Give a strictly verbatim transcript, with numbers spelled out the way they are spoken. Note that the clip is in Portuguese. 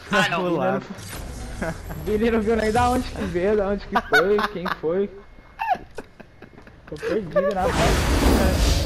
Ah, não. Pulado. Billy não viu nem da onde que veio, da onde que foi, quem foi. Tô perdido na volta.